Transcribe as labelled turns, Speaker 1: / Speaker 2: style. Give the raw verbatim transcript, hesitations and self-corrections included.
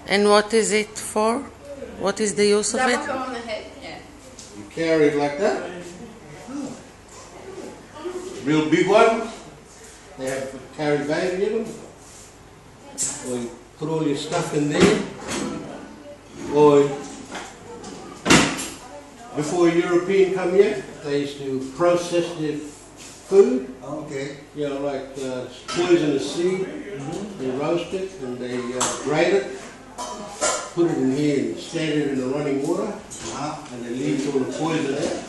Speaker 1: And what is it for? What is the use of it?
Speaker 2: On the head, yeah.
Speaker 3: You carry it like that. Real big one. They have carry baby in them. Or you put all your stuff in there. Or before a European come here, they used to process their food.
Speaker 4: Okay.
Speaker 3: You know, like uh, poisonous seed. Mm-hmm. They roast it and they uh, grate it. Put it in here and stand it in the running water. Uh-huh. And they leave all the poison out.